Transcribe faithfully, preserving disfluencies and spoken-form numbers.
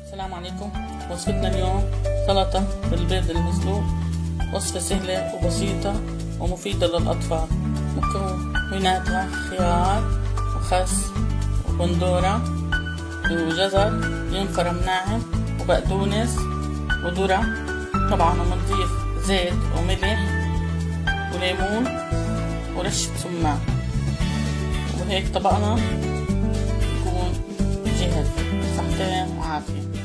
السلام عليكم. وصفتنا اليوم سلطة بالبيض المسلوق، وصفة سهلة وبسيطة ومفيدة للأطفال. مكوناتها خيار وخس وبندورة وجزر ينفرم ناعم وبقدونس وذرة طبعا، وبنضيف زيت وملح وليمون ورشة سمان، وهيك طبقنا يكون جاهز. صحتين وعافية.